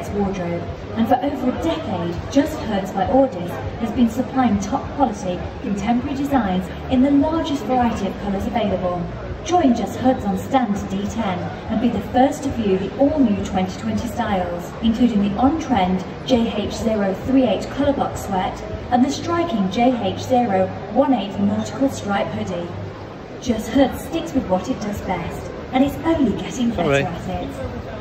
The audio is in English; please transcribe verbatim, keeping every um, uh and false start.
complex wardrobe, and for over a decade, Just Hoods by AWDis has been supplying top quality, contemporary designs in the largest variety of colours available. Join Just Hoods on stand D ten and be the first to view the all-new twenty twenty styles, including the on-trend J H zero three eight colour box sweat and the striking J H zero one eight nautical stripe hoodie. Just Hoods sticks with what it does best, and it's only getting better Sorry. at it.